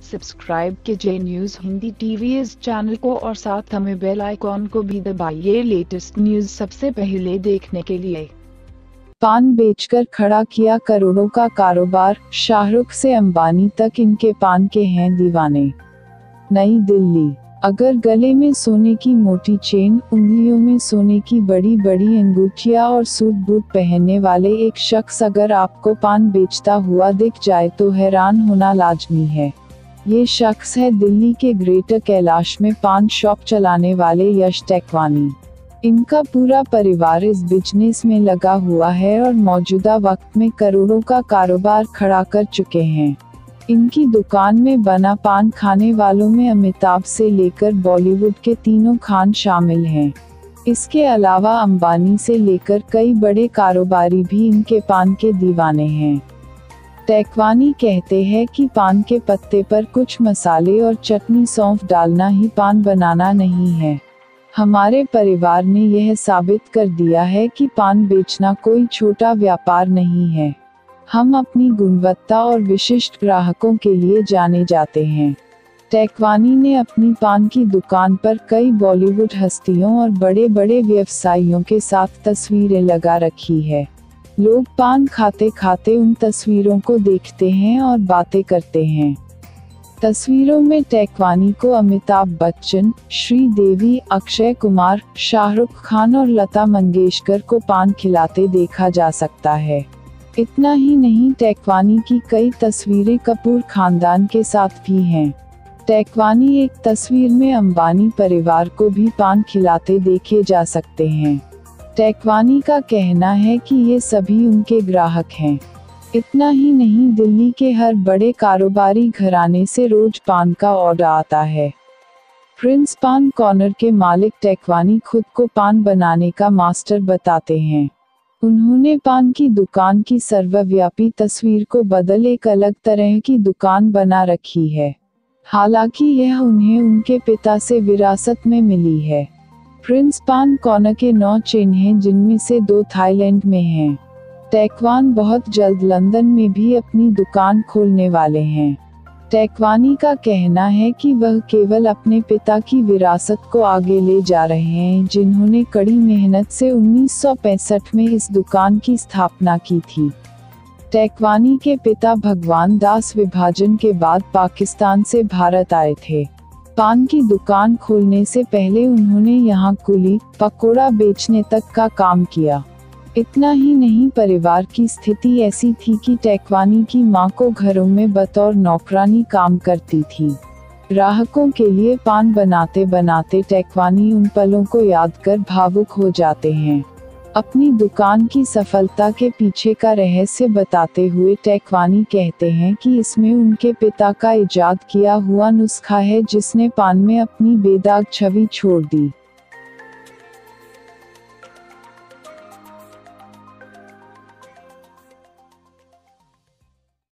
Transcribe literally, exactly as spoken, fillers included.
Subscribe कीजिए news Hindi TV इस channel को और साथ हमें बेल आइकॉन को भी दबाइए लेटेस्ट न्यूज़ सबसे पहले देखने के लिए। पान बेचकर खड़ा किया करोड़ों का कारोबार, शाहरुख से अंबानी तक इनके पान के हैं दीवाने। नई दिल्ली। अगर गले में सोने की मोटी चेन, उंगलियों में सोने की बड़ी बड़ी अंगूठियां और सूट बूट पहनने वाले एक शख्स अगर आपको पान बेचता हुआ दिख जाए तो हैरान होना लाजमी है। ये शख्स है दिल्ली के ग्रेटर कैलाश में पान शॉप चलाने वाले यश टेकवानी। इनका पूरा परिवार इस बिजनेस में लगा हुआ है और मौजूदा वक्त में करोड़ों का कारोबार खड़ा कर चुके हैं। इनकी दुकान में बना पान खाने वालों में अमिताभ से लेकर बॉलीवुड के तीनों खान शामिल हैं। इसके अलावा अंबानी से लेकर कई बड़े कारोबारी भी इनके पान के दीवाने हैं। टेकवानी कहते हैं कि पान के पत्ते पर कुछ मसाले और चटनी सौंफ डालना ही पान बनाना नहीं है। हमारे परिवार ने यह साबित कर दिया है कि पान बेचना कोई छोटा व्यापार नहीं है। हम अपनी गुणवत्ता और विशिष्ट ग्राहकों के लिए जाने जाते हैं। टेकवानी ने अपनी पान की दुकान पर कई बॉलीवुड हस्तियों और बड़े बड़े व्यवसायियों के साथ तस्वीरें लगा रखी है। लोग पान खाते खाते उन तस्वीरों को देखते हैं और बातें करते हैं। तस्वीरों में टेकवानी को अमिताभ बच्चन, श्रीदेवी, अक्षय कुमार, शाहरुख खान और लता मंगेशकर को पान खिलाते देखा जा सकता है। इतना ही नहीं, टेकवानी की कई तस्वीरें कपूर खानदान के साथ भी हैं। टेकवानी एक तस्वीर में अंबानी परिवार को भी पान खिलाते देखे जा सकते हैं। टेकवानी का कहना है कि ये सभी उनके ग्राहक हैं। इतना ही नहीं, दिल्ली के हर बड़े कारोबारी घराने से रोज पान का ऑर्डर आता है। प्रिंस पान कॉर्नर के मालिक टेकवानी खुद को पान बनाने का मास्टर बताते हैं। उन्होंने पान की दुकान की सर्वव्यापी तस्वीर को बदल एक अलग तरह की दुकान बना रखी है। हालांकि यह उन्हें उनके पिता से विरासत में मिली है। प्रिंस पान कॉर्नर के नौ चेन हैं, जिनमें से दो थाईलैंड में हैं। टेकवान बहुत जल्द लंदन में भी अपनी दुकान खोलने वाले हैं। टेकवानी का कहना है कि वह केवल अपने पिता की विरासत को आगे ले जा रहे हैं, जिन्होंने कड़ी मेहनत से उन्नीस सौ पैंसठ में इस दुकान की स्थापना की थी। टेकवानी के पिता भगवान दास विभाजन के बाद पाकिस्तान से भारत आए थे। पान की दुकान खोलने से पहले उन्होंने यहाँ कुली, पकोड़ा बेचने तक का काम किया। इतना ही नहीं, परिवार की स्थिति ऐसी थी कि टेकवानी की मां को घरों में बतौर नौकरानी काम करती थी। ग्राहकों के लिए पान बनाते बनाते टेकवानी उन पलों को याद कर भावुक हो जाते हैं। अपनी दुकान की सफलता के पीछे का रहस्य बताते हुए टेकवानी कहते हैं कि इसमें उनके पिता का इजाद किया हुआ नुस्खा है, जिसने पान में अपनी बेदाग छवि छोड़ दी।